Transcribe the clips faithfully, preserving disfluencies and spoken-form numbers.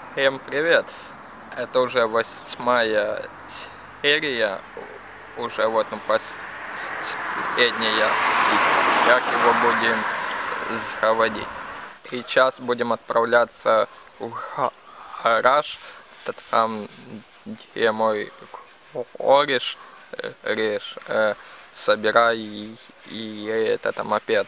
Всем привет! Это уже восьмая серия, уже вот ну, последняя, как его будем заводить. И сейчас будем отправляться в гараж, там где мой кореш реш, э, собирай и, и этот мопед.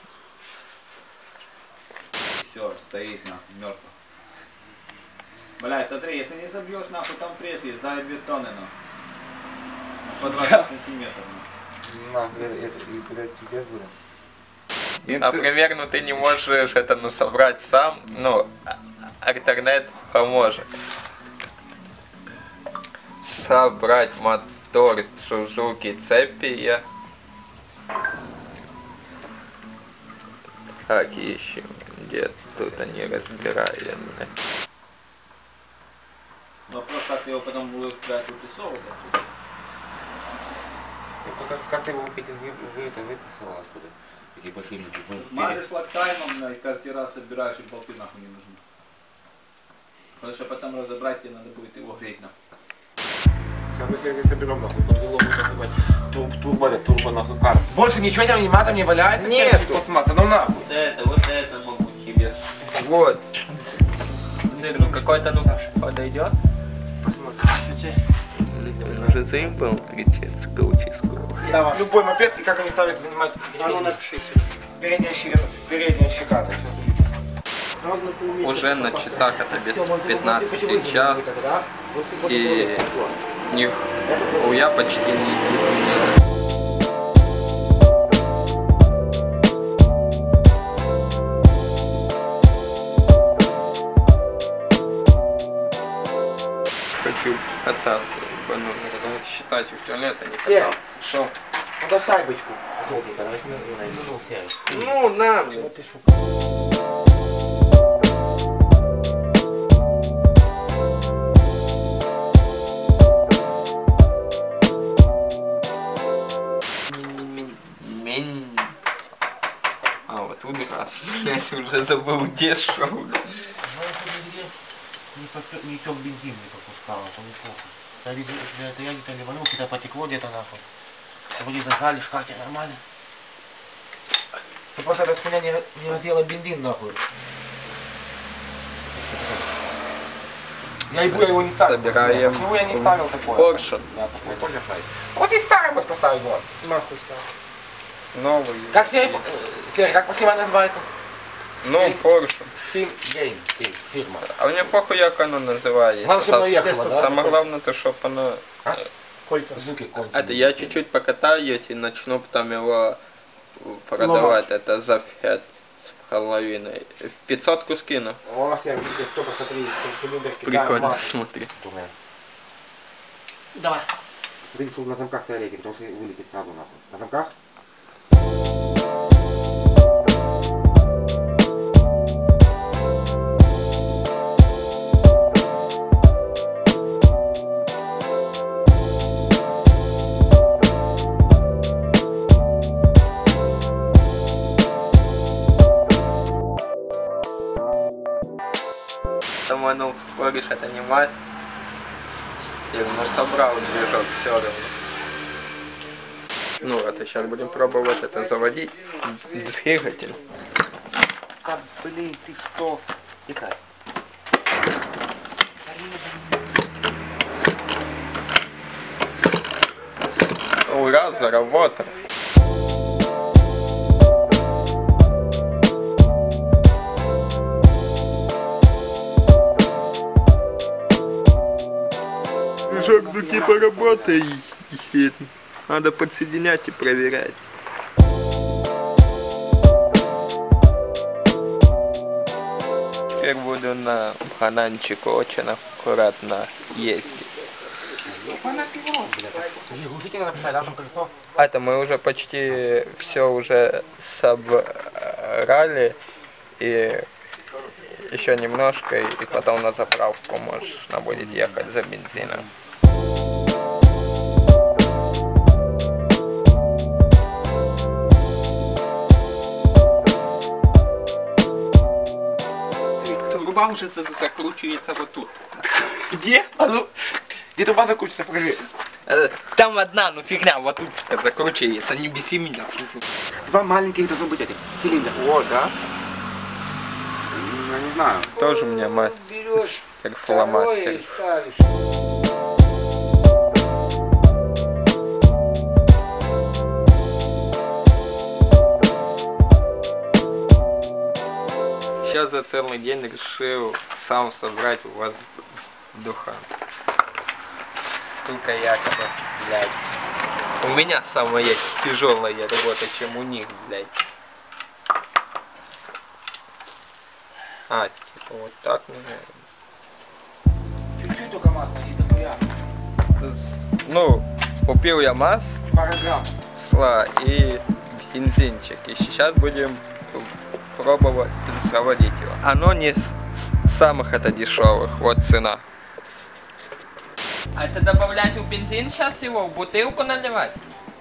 Все, стоит нахуй, мертво. Блять, смотри, если не забьешь, нахуй там пресс есть, дай две тонны, нахуй. По двадцать сантиметров, нахуй. Например, ну ты не можешь это ну, собрать сам, но интернет поможет. Собрать мотор Suzuki Цепия. Так, ищем, где тут они разбираемые. Вопрос, как ты его потом будешь брать выпрессовывать оттуда? Как, как ты его выпрессовал отсюда? Эти посильники. Мажешь лактаймом, и каждый раз собираешь, и болты нахуй не нужны. Потому что потом разобрать тебе надо будет его греть нахуй. Если соберем нахуй, под вилом закрывать турбо, турбо нахуй карт. Больше ничего там нема, там не валяется? Нет, пластмасса, ну нахуй. Вот это, вот это могу тебе. Вот. Ну какой-то ну подойдет. Уже заимбал кричится, коучиского. Давай. Любой мопед, и как они ставят, занимают передняя, передняя щека. Передняя щека. Уже на часах это без пятнадцати час. И нихуя почти не изменилось. Хочу кататься, ну, считать все лето не катался. Что? Ну да шайбочку. Ну, на, А вот умер, я уже забыл, где шоу. Не тек бензин не пропускала, то неплохо. Я видел, это я где-то ливанул, где-то потекло где-то нахуй. Вроде зажали, шкафе нормально. Ты просто эта хуйня не, не раздела бензин нахуй. Я ебу, я его не ставил. Собираем. Почему я не ставил такое? Поршен. Да, такой Поршен ставить. Вот и старый можешь поставить вот. Нахуй ставил. Новый. Как Серый, Серый, как спасибо называется? Ну, Поршен. Фирм, Гейм, фирма. А мне похуй, як оно называется. Главное, чтобы оно ехало, да? Самое главное, то, чтобы оно... А? Кольца. Звуки кольца. Это я чуть-чуть покатаюсь и начну потом его продавать. Это за пять с половиной. В пятьсотку скину. У вас я вижу, сто посмотри, Прикольно, смотри. Давай. Смотри, чтобы на замках стояли эти, потому что вылетит сразу нахуй. На замках? Думаю, ну, говоришь, это не мать. Я думаю, собрал движок все равно. Ну, это сейчас будем пробовать это заводить. Двигатель. Да, блин, ты что? Тикай. Ура, заработал. Движок, ну типа работает. Надо подсоединять и проверять. Теперь буду на бананчику очень аккуратно ездить. Это мы уже почти все уже собрали. И еще немножко, и потом на заправку можно будет ехать за бензином. труба уже закручивается вот тут. Где? А ну, Где труба закрутится, покажи. э, там одна, ну фигня, вот тут закручивается, не беси меня. Два маленьких должно быть этих цилиндра. Вот, да? Я не знаю. Тоже у меня мастер. Как фломастер. Сейчас за целый день решил сам собрать у вас духа. Штука якобы, блядь. У меня самая тяжелая работа, чем у них, блядь. А, типа вот так, наверное. Чуть-чуть только масла, не дохуя. Ну, купил я масло Пара грамм. и бензинчик. И сейчас будем пробовать заводить его. Оно не с самых это дешевых. Вот цена. А это добавлять в бензин сейчас его, в бутылку наливать?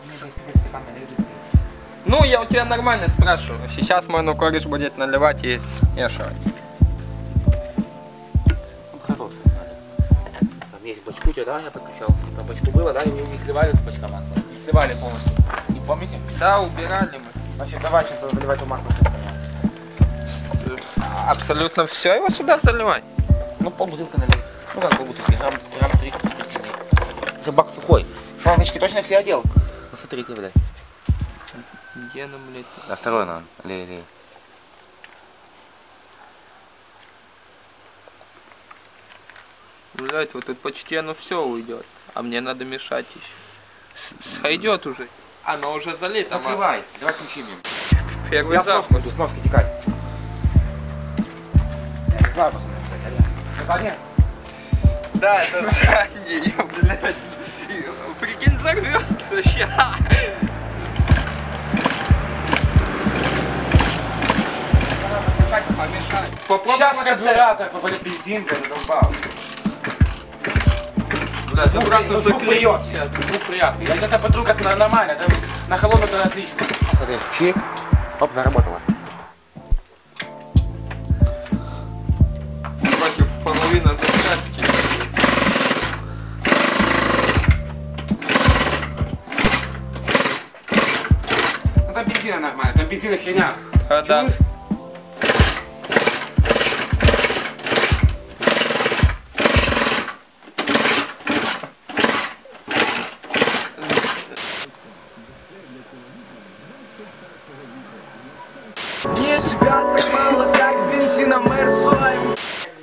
Ну, я у тебя нормально спрашиваю. Сейчас мой ну кореш будет наливать и смешивать. Хороший. Там есть бачку, да, я подключал. Там бачку было, да, и вы не сливали с бачка масла. Не сливали полностью. Не помните? Да, убирали мы. Значит, давай сейчас заливать то масло. Абсолютно все его сюда заливать? Ну, полбутылка налей. Ну, как полбутылки, грамм, грамм тридцать. За бак сухой. Сланочки точно все одел? Ну, смотрите, блядь. Где оно, блядь? А второй надо. Лей, лей. Блять, вот тут почти оно все уйдет. А мне надо мешать еще. Сойдет уже. Оно уже залито. Закрывай, давай включи мне. Первый Я запуск. с носки, с носки текай. Я не знаю, пацаны, это Саня. Да, это Саня, блядь. Прикинь, взорвется ща. Помешать. Попробуй. Сейчас карбюратор попадет бензин, ты задолбал. Бля, Звук, обратно ну, звук закрыть. приятный, звук приятный. Я сейчас потру как на- нормально, это на холодную это отлично. Смотри, чик, оп, заработало. Против половины запчасти. Ну там бензина нормально, там бензина херня. А, да. Чуешь? Нет, тебя так мало, как бензина мэрсуем.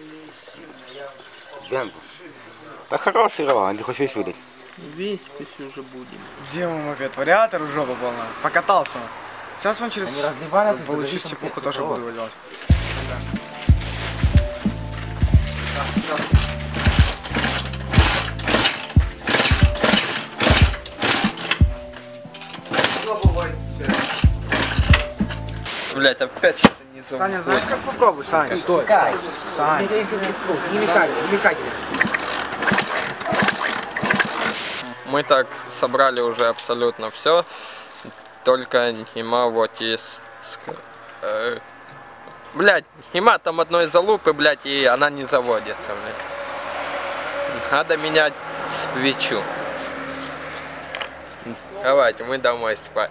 Бензин. Да хороший рова, ты хочешь весь выдать? Весь пусть уже будем. Где мой опять? Вариатор в жопу полная. Покатался. Сейчас вон через... Они разливаются, Получу зависит от степуху тех, тоже кто буду выделать. Блять, опять что-то не зовут. Саня, знаешь, как попробуй, Саня? Стой. Саня. Не мешай, не мешай тебе. Мы так собрали уже абсолютно все, только нема вот из... Э, блять, нема там одной залупы, блять, и она не заводится, блядь. Надо менять свечу. Давайте, мы домой спать.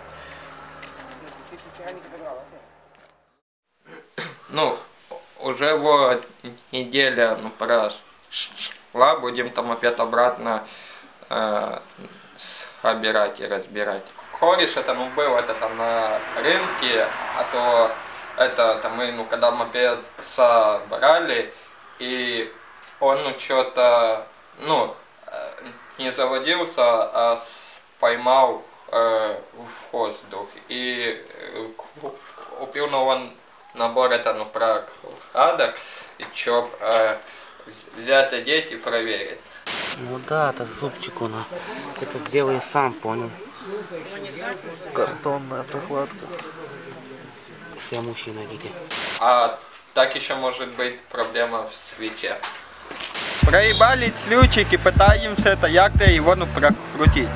Ну, уже вот неделя, ну, прошла, будем там опять обратно э, собирать и разбирать. Кореш это, ну, был это там на рынке, а то это там мы, ну, когда мопед собрали, и он, ну, что-то, ну, не заводился, а поймал э, в воздух. И э, купил новый набор, это, ну, прокладок, и чё, э, взять, одеть и проверить. Ну да, это зубчик он. Это сделаю сам, понял. Картонная прокладка. Все мужчины найдите. А так еще может быть проблема в свече. Проебали ключики, пытаемся это як-то его, ну, прокрутить.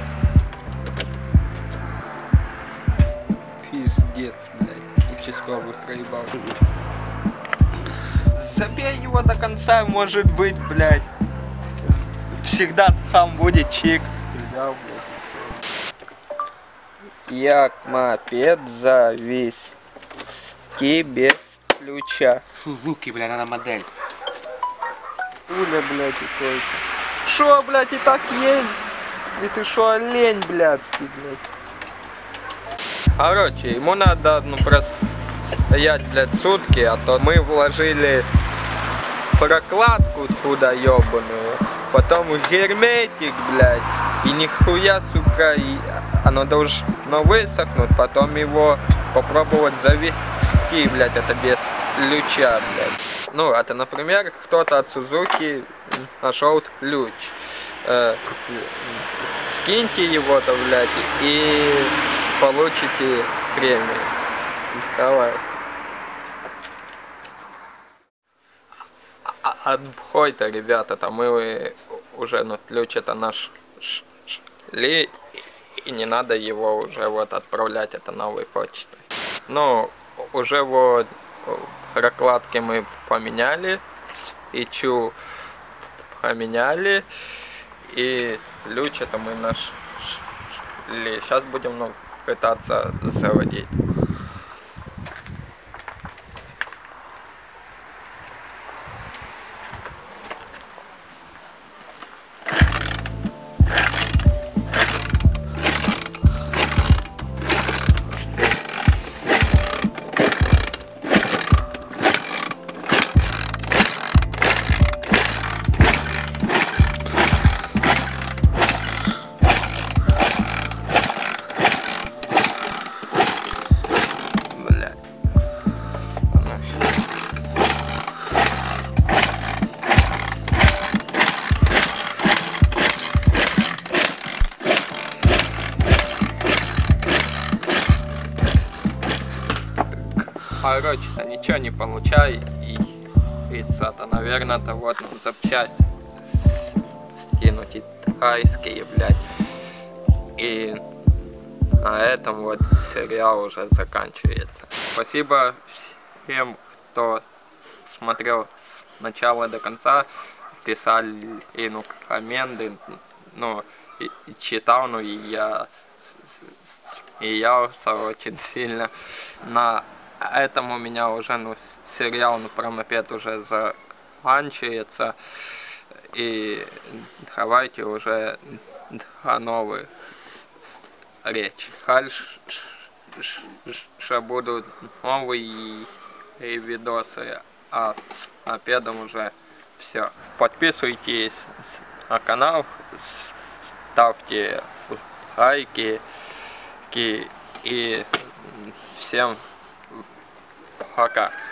Пиздец, блядь, участковый проебал. Забей его до конца, может быть, блядь. всегда там будет чик. Взял, блядь. Як мопед завести без ключа. Сузуки, бля, надо модель. Уля, блядь, и койка. Шо, блядь, и так есть? И ты шо, олень, блядский, блядь. Короче, ему надо, ну, простоять, блядь, сутки, а то мы вложили прокладку туда ебаную, потом герметик, блядь, и нихуя, сука, и оно должно высохнуть, потом его попробовать завести, блядь, это без ключа, блядь. Ну, это, например, кто-то от Сузуки нашел ключ. Э, скиньте его-то, блядь, и получите премию. Давай. А отбой-то, ребята, там мы уже, ну, ключ это наш шли, и не надо его уже вот отправлять это новой почтой. Ну, уже вот прокладки мы поменяли, свечу поменяли, и ключ это мы нашли. Сейчас будем, ну, пытаться заводить. Короче-то ничего не получай, и это, наверное, то вот, ну, запчасть скинуть и тайские, блядь. И на этом вот сериал уже заканчивается. Спасибо всем, кто смотрел с начала до конца, писали, и, ну, комменты, ну, и, и читал, ну, и я смеялся очень сильно. На этом у меня уже, ну, сериал, ну, про мопед уже заканчивается. И давайте уже до новых встреч. Дальше будут новые видосы, а с мопедом уже все. Подписывайтесь на канал, ставьте лайки и всем пока.